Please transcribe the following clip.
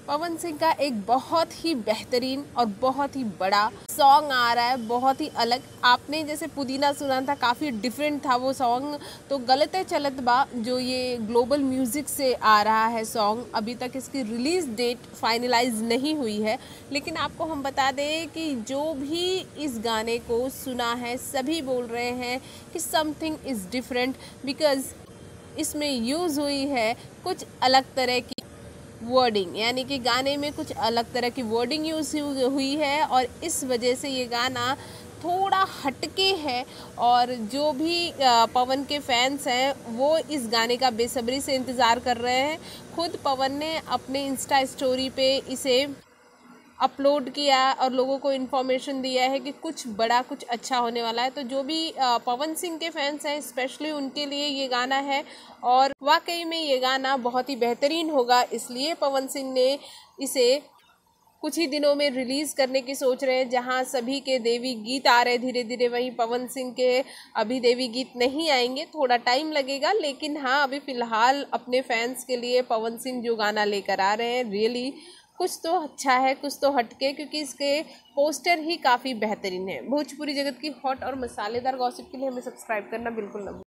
पवन सिंह का एक बहुत ही बेहतरीन और बहुत ही बड़ा सॉन्ग आ रहा है, बहुत ही अलग। आपने जैसे पुदीना सुना था, काफ़ी डिफरेंट था वो सॉन्ग। तो गलत है चलत बा जो ये ग्लोबल म्यूज़िक से आ रहा है सॉन्ग, अभी तक इसकी रिलीज़ डेट फाइनलाइज नहीं हुई है। लेकिन आपको हम बता दें कि जो भी इस गाने को सुना है सभी बोल रहे हैं कि समथिंग इज़ डिफरेंट, बिकॉज़ इसमें यूज़ हुई है कुछ अलग तरह की वर्डिंग, यानी कि गाने में कुछ अलग तरह की वर्डिंग यूज़ हुई है और इस वजह से ये गाना थोड़ा हटके है। और जो भी पवन के फैंस हैं वो इस गाने का बेसब्री से इंतज़ार कर रहे हैं। खुद पवन ने अपने इंस्टा स्टोरी पे इसे अपलोड किया और लोगों को इन्फॉर्मेशन दिया है कि कुछ बड़ा कुछ अच्छा होने वाला है। तो जो भी पवन सिंह के फैंस हैं स्पेशली उनके लिए ये गाना है और वाकई में ये गाना बहुत ही बेहतरीन होगा, इसलिए पवन सिंह ने इसे कुछ ही दिनों में रिलीज़ करने की सोच रहे हैं। जहां सभी के देवी गीत आ रहे धीरे धीरे, वहीं पवन सिंह के अभी देवी गीत नहीं आएंगे, थोड़ा टाइम लगेगा। लेकिन हाँ, अभी फ़िलहाल अपने फैंस के लिए पवन सिंह जो गाना लेकर आ रहे हैं रियली कुछ तो अच्छा है, कुछ तो हटके, क्योंकि इसके पोस्टर ही काफ़ी बेहतरीन है। भोजपुरी जगत की हॉट और मसालेदार गॉसिप के लिए हमें सब्सक्राइब करना बिल्कुल ना भूलें।